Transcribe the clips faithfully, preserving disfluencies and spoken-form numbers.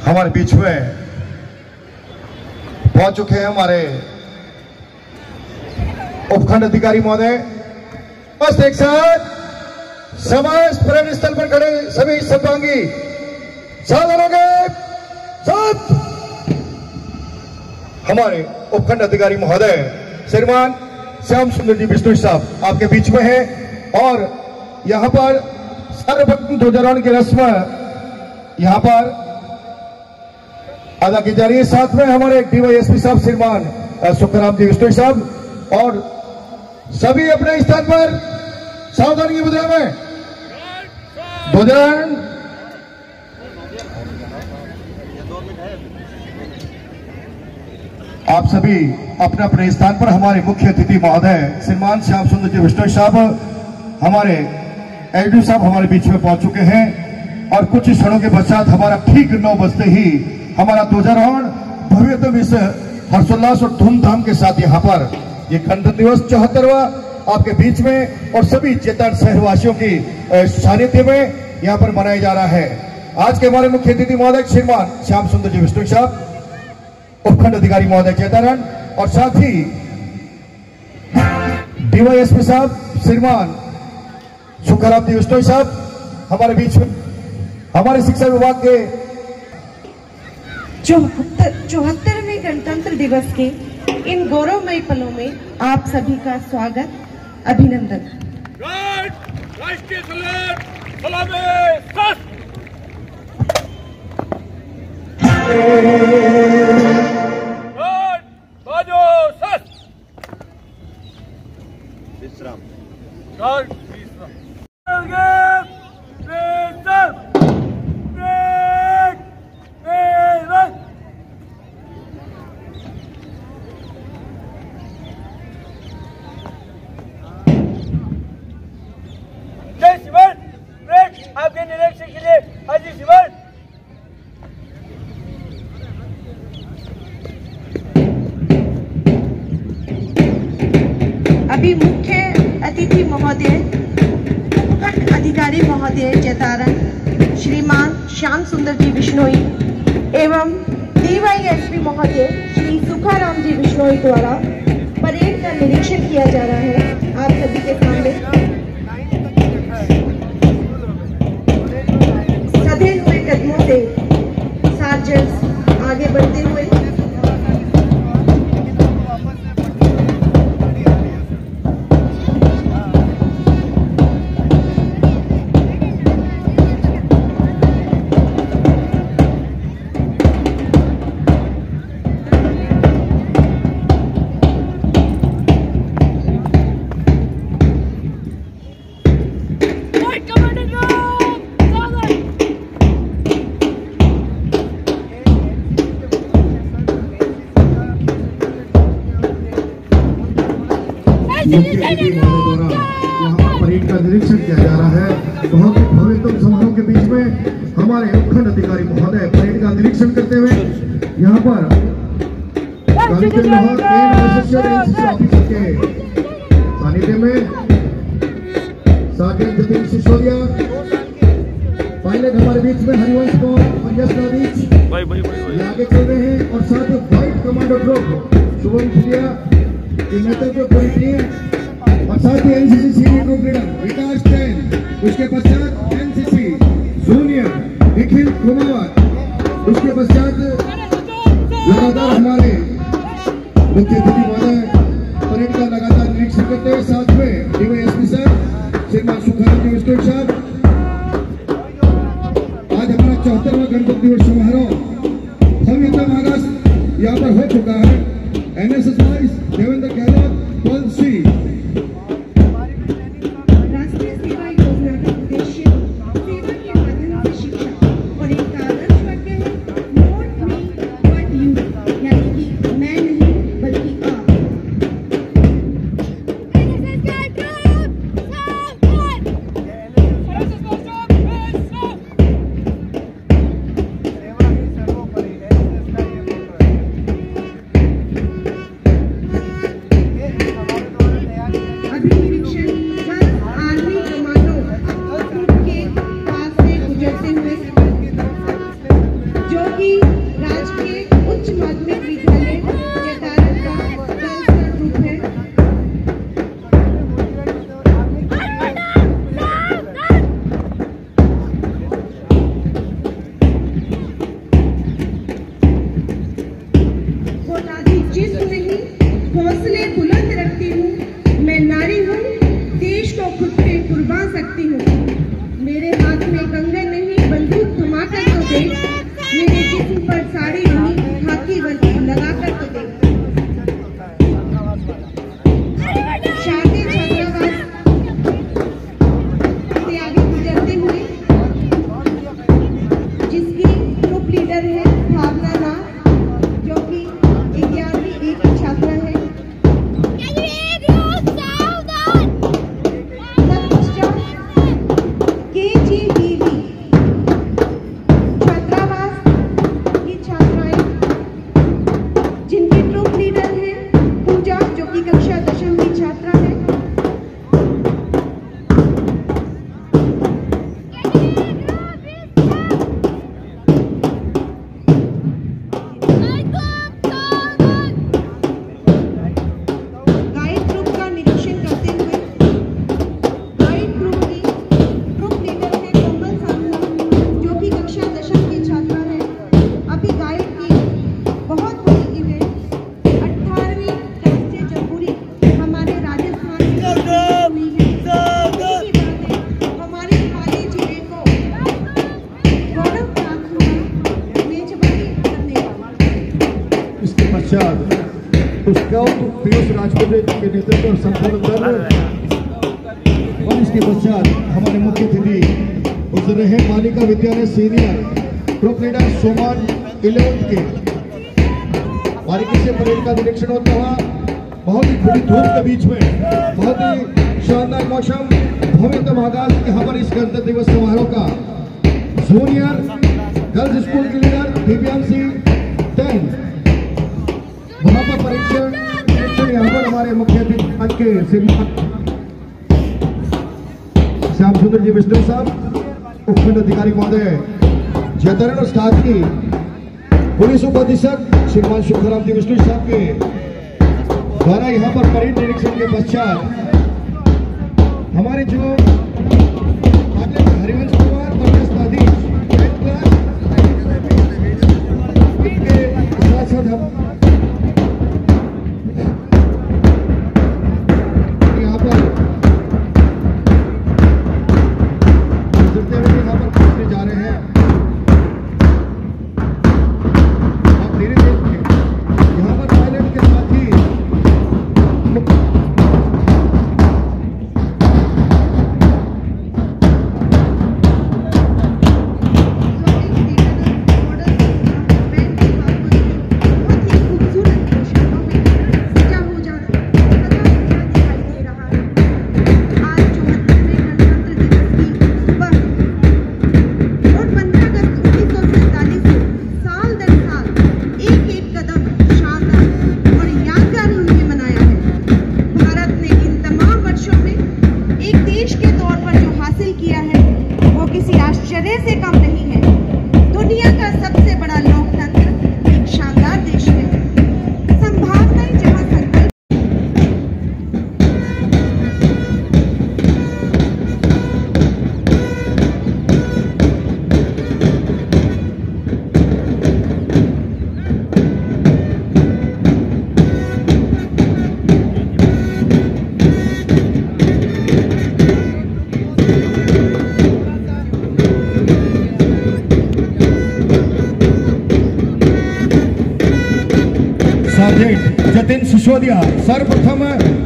हमारे बीच में पहुंच चुके हैं हमारे उपखंड अधिकारी महोदय। बस एक साथ समाज परेड स्थल पर खड़े सभी सत्संगी सावधान हो गए। सब हमारे उपखंड अधिकारी महोदय श्रीमान श्याम सुंदर जी बिश्नोई साहब आपके बीच में हैं और यहां पर सर्वप्रथम ध्वजारोहण की रस्म यहां पर अदा की जा रही है। साथ में हमारे डीवाईएसपी साहब श्रीमान सुखराम जी बिश्नोई साहब और सभी अपने स्थान पर सावधानी की मुद्रा में ध्वजारोहण। आप सभी अपने अपने स्थान पर हमारे मुख्य अतिथि महोदय श्रीमान श्याम सुंदर जी बिश्नोई साहब हमारे एसडीओ साहब हमारे बीच में पहुंच चुके हैं और कुछ क्षणों के पश्चात हमारा ठीक नौ बजते ही हमारा ध्वजारोहण भव्यतम इस हर्षोल्लास और धूमधाम के साथ यहाँ पर ये गणतंत्र दिवस चौहत्तरवा आपके बीच में और सभी चेतन शहरवासियों की सानिध्य में यहाँ पर मनाया जा रहा है। आज के हमारे मुख्य अतिथि महोदय श्रीमान श्याम सुंदर जी बिश्नोई साहब उपखंड अधिकारी महोदय चेतारण और साथ ही डीवाईएसपी साहब श्रीमान सुखराम जी बिश्नोई साहब हमारे बीच में हमारे शिक्षा विभाग के चौहत्तर चौहत्तरवें गणतंत्र दिवस के इन गौरवमयी पलों में आप सभी का स्वागत, अभिनंदन। राष्ट्रीय सलाम सलामी विश्राम जय शिवन आपके निरीक्षण के लिए हाजी शिवन। अभी मुख्य अतिथि महोदय उपखंड अधिकारी महोदय चेतारण श्रीमान श्याम सुंदर जी बिश्नोई एवं डीवाईएसपी महोदय श्री सुखाराम जी बिश्नोई द्वारा परेड का निरीक्षण किया जा रहा है। आप सभी के सामने सधे हुए कदमों से सार्जेंट्स आगे बढ़ते हुए यहाँ परेड का निरीक्षण किया जा रहा है। बहुत ही भव्यतम समारोह के बीच में हमारे उपखंड अधिकारी महोदय परेड का निरीक्षण करते हुए यहाँ पर ऑफिसर के सानिध्य में सार्जेंट जतिन सिसोदिया पायलट हमारे बीच में हरिवंश कौर और यश नादिज आगे चल रहे हैं और साथ ही white commando group Shubham Phulia के नेतृत्व पूरी टीम और साथ ही NCC senior group leader Vikas Jain, उसके पश्चात एनसीसी जूनियर निखिल कुमार, उसके पश्चात लगातार हमारे मुख्य अतिथि महोदय परेड का लगातार निरीक्षण करते हुए साथ में डीवाईएसपी साहब श्रीमान सुखराम जी बिश्नोई साहब। आज हमारा चौहत्तरवां गणतंत्र दिवस समारोह भव्यतम आगाज यहाँ पर हो चुका है। एनएसएस वाइस देवेंद्र गहलोत पल सी राष्ट्रीय सेवा योजना का उद्देश्य को खुद पे कुर्बान सकती हूँ। मेरे हाथ में कंगन नहीं बंदूक थमाकर तो देख, मेरे जिस्म पर साड़ी नहीं खाकी वर्दी लगाकर तो देख। शादी छात्रावास से आगे गुजरते हुए जिसकी ग्रुप लीडर है भावना नाथ, जो कि ग्यारहवीं ए की छात्रा है। के जी बी वी छात्रावास की छात्राएं जिनकी ग्रुप लीडर है पूजा, जो कि कक्षा दशम की छात्रा है। गाइड ग्रुप का निरीक्षण करते हुए गाइड ग्रुप की ग्रुप लीडर है कोमल सामला, जो कि कक्षा दशम की छात्रा है। अभी गाइड की बहुत बड़ी इवेंट अठारहवीं राष्ट्रीय जमहूरी हमारे राजस्थान में हुई है। इसी बात है, हमारे हाली जिले को गौरव प्राप्त हुआ मेजबानी करने का। इसके पश्चात स्काउट पीयूष राजपूत के नेतृत्व और संपूर्ण दल और इसके पश्चात हमारे मुख्य अतिथि गुजर रहे बालिका विद्यालय senior group leader Soman eleventh के बारीकी से परेड का निरीक्षण होता हुआ बहुत ही खुली धूप के बीच में बहुत ही शानदार मौसम भव्यतम आगाज यहाँ पर इस गणतंत्र दिवस समारोह का जूनियर गर्ल्स स्कूल के लीडर दिव्यांशी टेन वहाँ पर परीक्षण परीक्षण यहाँ पर हमारे मुख्य अतिथि आज के श्रीमान श्याम सुंदर जी विष्णु साहब उपखंड अधिकारी महोदय जयतरण और साथ ही पुलिस उप अधीक्षक श्रीमान सुखराम जी विष्णु साहब के द्वारा यहाँ पर परेड निरीक्षण के पश्चात हमारे जो हरिवंश कुमार इनके साथ साथ हम यहाँ पर गुजरते हुए यहाँ पर पहुँचने जा रहे हैं। आप धीरे धीरे यहाँ पर पायलट के साथ ही जतिन सिसोदिया सर्वप्रथम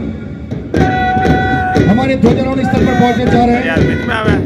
हमारे ध्वजारोहण स्थल पर पहुंचने जा रहे हैं।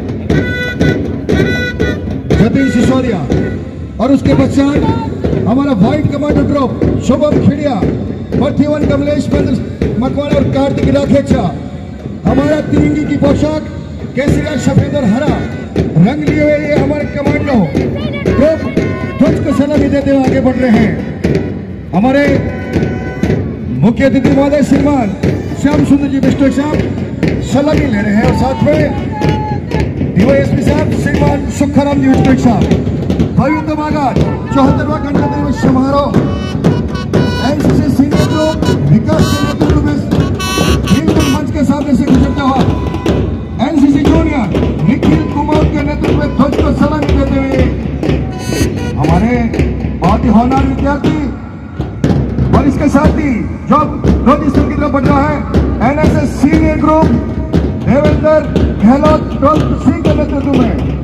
जतिन सिसोदिया और उसके पश्चात हमारा white commando group Shubham Khidiya, Parthivan Kamlesh Makwana और कार्तिक राखेचा। हमारा तिरंगी की पोशाक केसरिया सफेद और हरा रंग लिए हुए ये हमारे कमांडो ग्रुप ध्वज को सलामी देते हुए आगे बढ़ रहे हैं। हमारे मुख्य अतिथि महोदय श्रीमान श्याम सुंदर जी विष्णु साहब सलामी ले रहे हैं और साथ में डीवाईएसपी साहब श्रीमान सुखराम जी विष्णु साहब। भव्यतम आगाज चौहत्तरवां गणतंत्र दिवस समारोह एनसीसी सीनियर ग्रुप विकास के नेतृत्व में मंच के सामने से गुजरता हुआ एनसीसी जूनियर निखिल कुमार के नेतृत्व में ध्वज को सलामी देते हुए हमारे बहुत ही होनहार विद्यार्थी और इसके साथ ही जो ध्वज स्थल की तरफ बढ़ रहा है NSS senior group Surendra Gehlot twelfth C के नेतृत्व में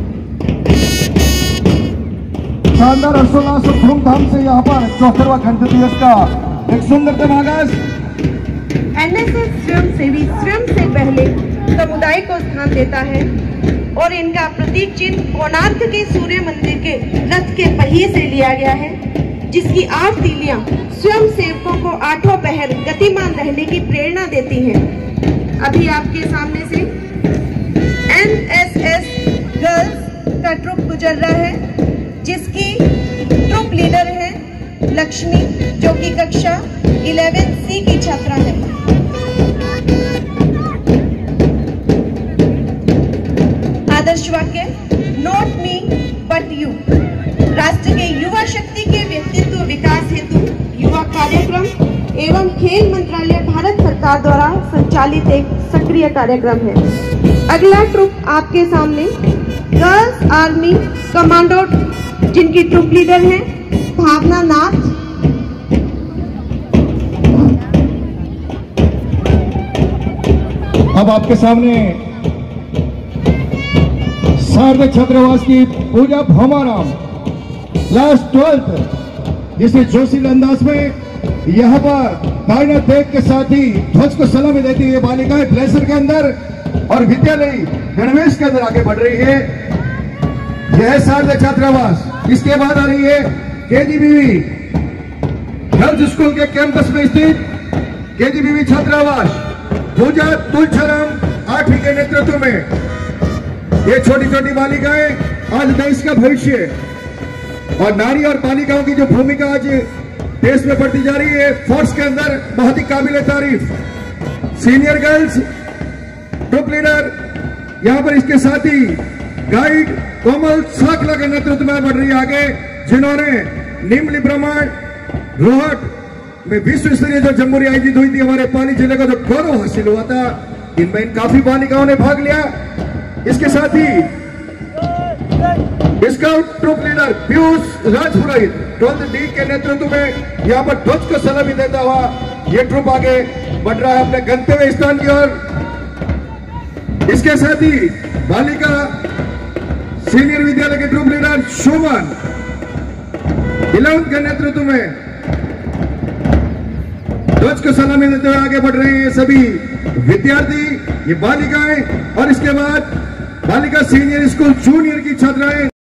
शानदार हर्षोल्लास और धूमधाम से यहाँ पर चौहत्तरवां गणतंत्र दिवस का एक सुंदरतम आगाज। एनएसएस स्वयंसेवी स्वयं से पहले समुदाय को स्थान देता है और इनका प्रतीक चिन्ह कोणार्क के सूर्य मंदिर के रथ के पहिए से लिया गया है, जिसकी आठ तीलियां स्वयं सेवकों को आठों पहर गतिमान रहने की प्रेरणा देती हैं। अभी आपके सामने से एनएसएस गर्ल्स का ट्रुप गुजर रहा है, जिसकी ट्रुप लीडर है लक्ष्मी, जो कि कक्षा ग्यारह सी की छात्रा है। आदर्श वाक्य, नॉट मी बट यू। राष्ट्र के युवा शक्ति के व्यक्तित्व विकास हेतु युवा कार्यक्रम एवं खेल मंत्रालय भारत सरकार द्वारा संचालित एक सक्रिय कार्यक्रम है। अगला ट्रुप आपके सामने गर्ल्स आर्मी कमांडो, जिनकी ट्रुप लीडर है भावना नाथ। अब आपके सामने शारदा छात्रावास की पूजा भौमाराम क्लास ट्वेल्थ, जिसे जोशील अंदाज में यहाँ पर दाहिना देख के साथ ही ध्वज को सलामी देती है बालिकाएं ब्लेजर के अंदर और विद्यालय गणवेश के अंदर आगे बढ़ रही है। यह है शारदा छात्रावास। इसके बाद आ रही है केजीबीवी गर्ल्स स्कूल के कैंपस में स्थित केजीबीवी छात्रावास। पूजा तुलछाराम आठवीं के नेतृत्व में ये छोटी छोटी बालिकाएं आज देश का भविष्य और नारी और बालिकाओं की जो भूमिका आज देश में बढ़ती जा रही है, फोर्स के अंदर बहुत ही काबिल तारीफ। सीनियर गर्ल्स ग्रुप लीडर यहां पर, इसके साथ ही गाइड कोमल साकला के नेतृत्व में बढ़ रही है आगे, जिन्होंने निम्न ब्रह्मांड रोहट में विश्व स्तरीय जो जम्बूरी आयोजित हुई थी हमारे पाली जिले का जो गौरव हासिल हुआ था, इनमें इन काफी बालिकाओं ने भाग लिया। इसके साथ ही scout troop leader Piyush Rajpurohit twelfth D के नेतृत्व में यहाँ पर ध्वज को सलामी देता हुआ ये ट्रुप आगे बढ़ रहा है अपने गंतव्य स्थान की ओर। इसके साथ ही बालिका सीनियर विद्यालय के ट्रुप लीडर शोभन इलेवंथ के नेतृत्व में ध्वज को सलामी देते हुए आगे बढ़ रहे हैं सभी विद्यार्थी, ये बालिकाएं और इसके बाद बालिका सीनियर स्कूल जूनियर की छात्राएं।